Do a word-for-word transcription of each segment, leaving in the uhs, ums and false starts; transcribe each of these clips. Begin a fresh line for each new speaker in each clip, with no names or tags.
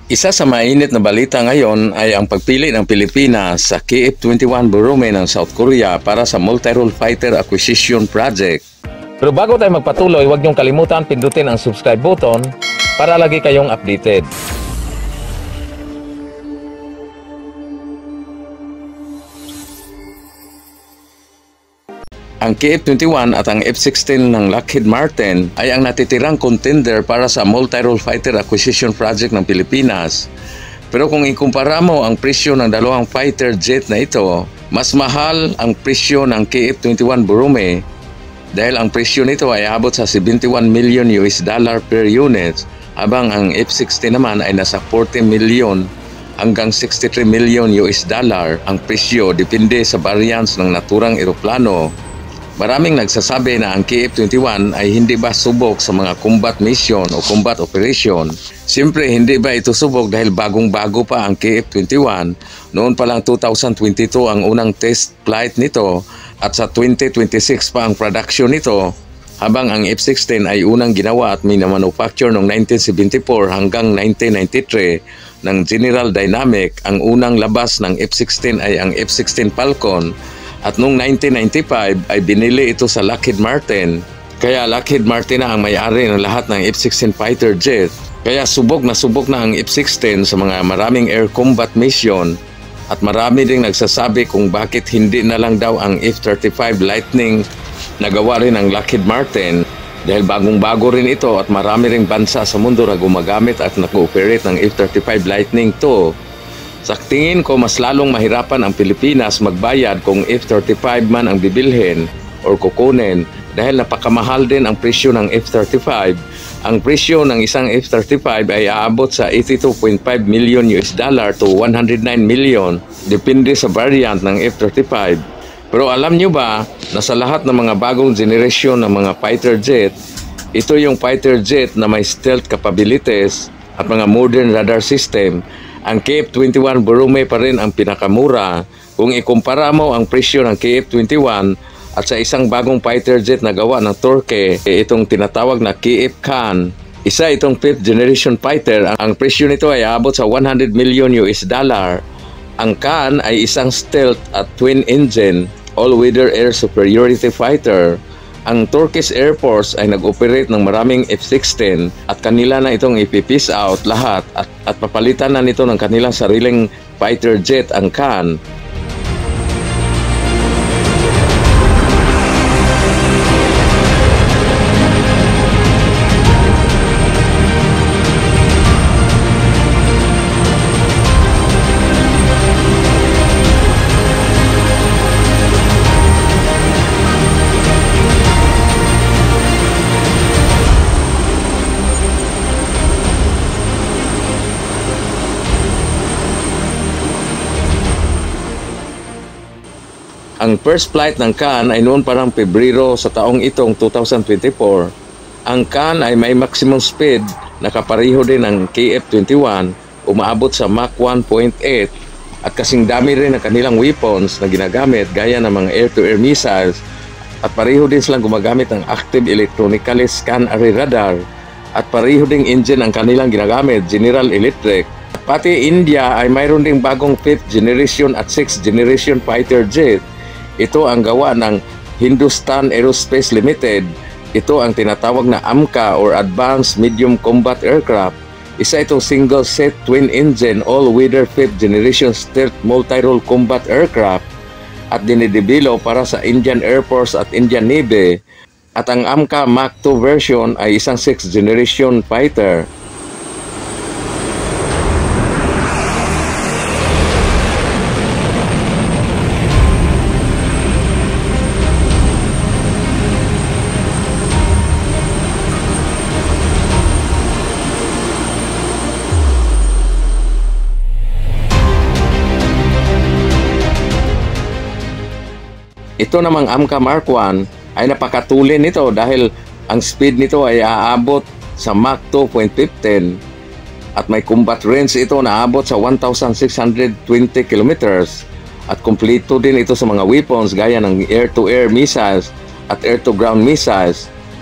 Isa sa mainit na balita ngayon ay ang pagpili ng Pilipinas sa K F twenty-one Borome ng South Korea para sa Multi-Role Fighter Acquisition Project. Pero bago tayo magpatuloy, huwag niyong kalimutan pindutin ang subscribe button para lagi kayong updated. Ang K F twenty-one at ang F sixteen ng Lockheed Martin ay ang natitirang contender para sa Multi-Role Fighter Acquisition Project ng Pilipinas. Pero kung ikumpara mo ang presyo ng dalawang fighter jet na ito, mas mahal ang presyo ng K F twenty-one Borome dahil ang presyo nito ay abot sa seventy-one million U S dollar per unit, habang ang F sixteen naman ay nasa forty million hanggang sixty-three million U S dollar ang presyo, depende sa variants ng naturang eroplano. Maraming nagsasabi na ang K F twenty-one ay hindi ba subok sa mga combat mission o combat operation. Siyempre, hindi ba ito subok dahil bagong-bago pa ang K F twenty-one. Noon pa lang two thousand twenty-two ang unang test flight nito at sa twenty twenty-six pa ang production nito. Habang ang F sixteen ay unang ginawa at minamanufacture noong nineteen seventy-four hanggang nineteen ninety-three ng General Dynamic. Ang unang labas ng F sixteen ay ang F sixteen Falcon. At noong nineteen ninety-five ay binili ito sa Lockheed Martin. Kaya Lockheed Martin na ang may-ari ng lahat ng F sixteen fighter jet. Kaya subok na subok na ang F sixteen sa mga maraming air combat mission. At marami ding nagsasabi kung bakit hindi na lang daw ang F thirty-five Lightning na gawa rin ng Lockheed Martin. Dahil bagong-bago rin ito at marami ring bansa sa mundo na gumagamit at nag-ooperate ng F thirty-five Lightning to. Sa tingin ko, mas lalong mahirapan ang Pilipinas magbayad kung F thirty-five man ang bibilhin or kukunin dahil napakamahal din ang presyo ng F thirty-five. Ang presyo ng isang F thirty-five ay aabot sa eighty-two point five million U S dollar to one hundred nine million, depende sa variant ng F thirty-five. Pero alam nyo ba na sa lahat ng mga bagong generation ng mga fighter jet, ito yung fighter jet na may stealth capabilities at mga modern radar system. Ang K F twenty-one Borome pa rin ang pinakamura kung ikumpara mo ang presyo ng K F twenty-one at sa isang bagong fighter jet na gawa ng Turkey, itong tinatawag na K F Khan. Isa itong fifth generation fighter. Ang presyo nito ay abot sa one hundred million U S dollar. Ang Khan ay isang stealth at twin engine all-weather air superiority fighter. Ang Turkish Air Force ay nag-operate ng maraming F sixteen at kanila na itong ipipiece out lahat at, at papalitan na nito ng kanilang sariling fighter jet, ang Khan. Ang first flight ng Khan ay noon parang Pebrero sa taong itong two thousand twenty-four. Ang Khan ay may maximum speed na kapareho din ng K F twenty-one, umaabot sa Mach one point eight at kasing dami rin ang kanilang weapons na ginagamit gaya ng mga air-to-air missiles at pareho din silang gumagamit ng active electronically scan array radar at pareho ding engine ang kanilang ginagamit, General Electric. Pati India ay mayroon ding bagong fifth generation at sixth generation fighter jet. Ito ang gawa ng Hindustan Aerospace Limited. Ito ang tinatawag na A M C A or Advanced Medium Combat Aircraft. Isa itong single set twin engine all-weather fifth generation stealth multi-role combat aircraft at dinidebelo para sa Indian Air Force at Indian Navy. At ang A M C A Mach two version ay isang sixth generation fighter. Ito namang A M C A Mark one ay napakatulin nito dahil ang speed nito ay aabot sa Mach two point one five at may combat range ito na aabot sa one thousand six hundred twenty kilometers at kumpleto din ito sa mga weapons gaya ng air-to-air missiles at air-to-ground missiles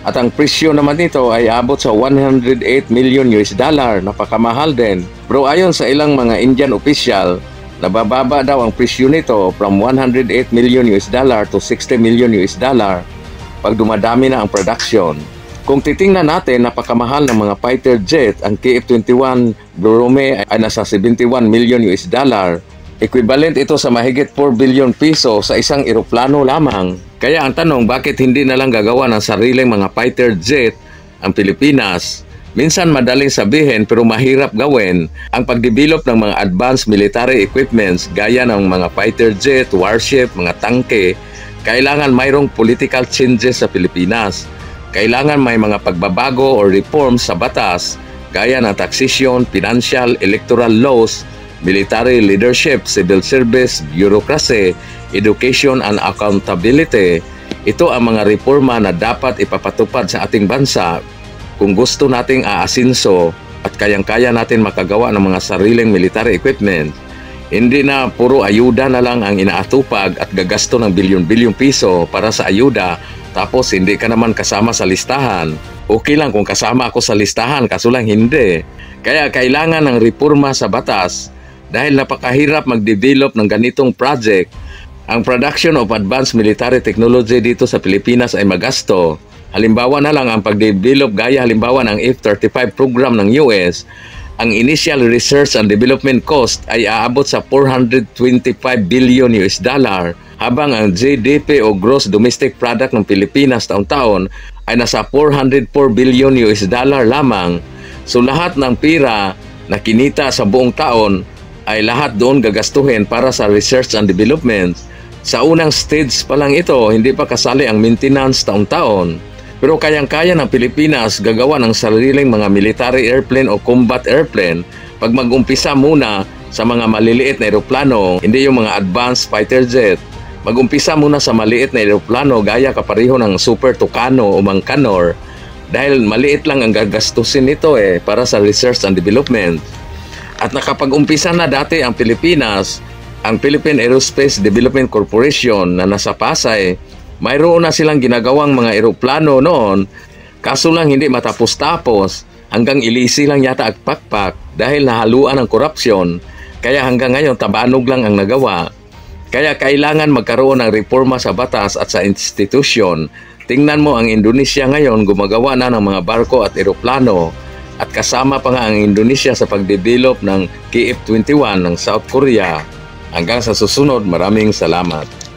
At ang presyo naman nito ay abot sa one hundred eight million U S dollar. Napakamahal din. Pero ayon sa ilang mga Indian official, nabababa daw ang presyo nito from one hundred eight million U S dollar to sixty million U S dollar pag dumadami na ang production. Kung titingnan natin, napakamahal ng mga fighter jet, ang K F twenty-one Blue Rome ay nasa seventy-one million U S dollar. Equivalent ito sa mahigit four billion piso sa isang eroplano lamang. Kaya ang tanong, bakit hindi na lang gagawa ng sariling mga fighter jet ang Pilipinas? Minsan madaling sabihin pero mahirap gawin ang pagdevelop ng mga advanced military equipments gaya ng mga fighter jet, warship, mga tangke. Kailangan mayroong political changes sa Pilipinas. Kailangan may mga pagbabago o reforms sa batas gaya ng taxation, financial, electoral laws, military leadership, civil service, bureaucracy, education and accountability. Ito ang mga reforma na dapat ipapatupad sa ating bansa kung gusto nating aasinso at kayang-kaya natin makagawa ng mga sariling military equipment. Hindi na puro ayuda na lang ang inaatupag at gagasto ng bilyon-bilyong piso para sa ayuda tapos hindi ka naman kasama sa listahan. Okay lang kung kasama ako sa listahan, kaso lang hindi. Kaya kailangan ng reforma sa batas dahil napakahirap mag-develop ng ganitong project. Ang production of advanced military technology dito sa Pilipinas ay magasto. Halimbawa na lang ang pag-develop gaya halimbawa ng F thirty-five program ng U S, ang initial research and development cost ay aabot sa four hundred twenty-five billion U S dollar, habang ang G D P o Gross Domestic Product ng Pilipinas taon-taon ay nasa four hundred four billion U S dollar lamang. So lahat ng pira na kinita sa buong taon ay lahat doon gagastuhin para sa research and development. Sa unang stage pa lang ito, hindi pa kasali ang maintenance taon-taon. Pero kayang-kaya ng Pilipinas gagawa ng sariling mga military airplane o combat airplane pag mag-umpisa muna sa mga maliliit na eroplano, hindi yung mga advanced fighter jet. Mag-umpisa muna sa maliit na eroplano gaya kapareho ng Super Tucano o Mangkanor dahil maliit lang ang gagastusin nito eh para sa research and development. At nakapag-umpisa na dati ang Pilipinas, ang Philippine Aerospace Development Corporation na nasa Pasay, mayroon na silang ginagawang mga eroplano noon, kaso lang hindi matapos-tapos, hanggang ilisi lang yata ang pakpak dahil nahaluan ng korupsyon, kaya hanggang ngayon tabanog lang ang nagawa. Kaya kailangan magkaroon ng reforma sa batas at sa institusyon. Tingnan mo ang Indonesia ngayon, gumagawa na ng mga barko at eroplano, at kasama pa nga ang Indonesia sa pagdevelop ng K F twenty-one ng South Korea. Hanggang sa susunod, maraming salamat.